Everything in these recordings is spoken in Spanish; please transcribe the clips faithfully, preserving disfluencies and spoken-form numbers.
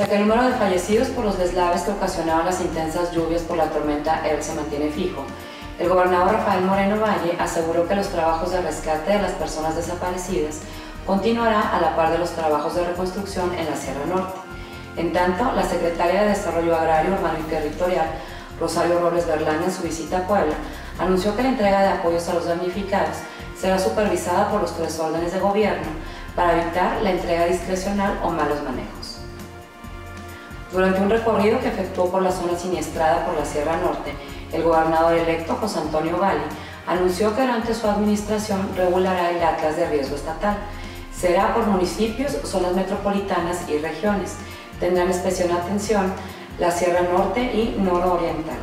a que el número de fallecidos por los deslaves que ocasionaron las intensas lluvias por la tormenta Earl se mantiene fijo, el gobernador Rafael Moreno Valle aseguró que los trabajos de rescate de las personas desaparecidas continuará a la par de los trabajos de reconstrucción en la Sierra Norte. En tanto, la secretaria de Desarrollo Agrario, Urbano y Territorial, Rosario Robles Berlanga, en su visita a Puebla, anunció que la entrega de apoyos a los damnificados será supervisada por los tres órdenes de gobierno para evitar la entrega discrecional o malos manejos. Durante un recorrido que efectuó por la zona siniestrada por la Sierra Norte, el gobernador electo José Antonio Valle anunció que durante su administración regulará el Atlas de Riesgo Estatal. Será por municipios, zonas metropolitanas y regiones. Tendrán especial atención la Sierra Norte y Nororiental.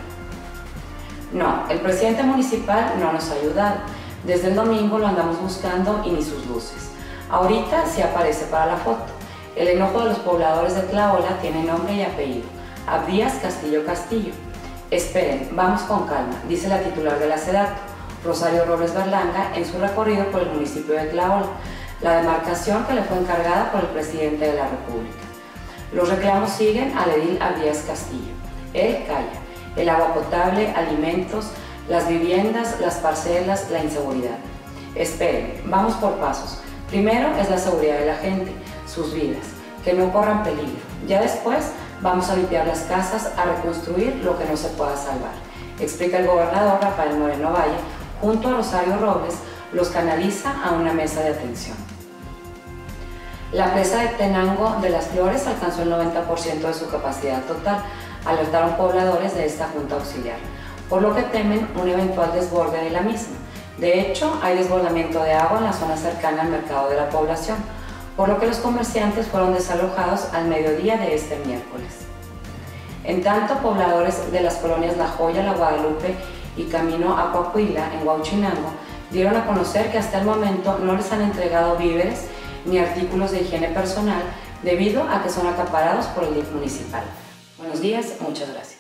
No, el presidente municipal no nos ha ayudado. Desde el domingo lo andamos buscando y ni sus luces. Ahorita sí aparece para la foto. El enojo de los pobladores de Tlaola tiene nombre y apellido: Abdías Castillo Castillo. Esperen, vamos con calma, dice la titular de la SEDATU, Rosario Robles Berlanga, en su recorrido por el municipio de Tlaola, la demarcación que le fue encargada por el presidente de la República. Los reclamos siguen al edil Abdías Castillo. Él calla: el agua potable, alimentos, las viviendas, las parcelas, la inseguridad. Esperen, vamos por pasos. Primero es la seguridad de la gente, sus vidas, que no corran peligro. Ya después vamos a limpiar las casas, a reconstruir lo que no se pueda salvar, explica el gobernador Rafael Moreno Valle. Junto a Rosario Robles los canaliza a una mesa de atención. La presa de Tenango de las Flores alcanzó el noventa por ciento de su capacidad total, alertaron pobladores de esta junta auxiliar, por lo que temen un eventual desborde de la misma. De hecho, hay desbordamiento de agua en la zona cercana al mercado de la población, por lo que los comerciantes fueron desalojados al mediodía de este miércoles. En tanto, pobladores de las colonias La Joya, La Guadalupe y Camino a Coahuila, en Huauchinango, dieron a conocer que hasta el momento no les han entregado víveres ni artículos de higiene personal debido a que son acaparados por el D I F municipal. Buenos días, muchas gracias.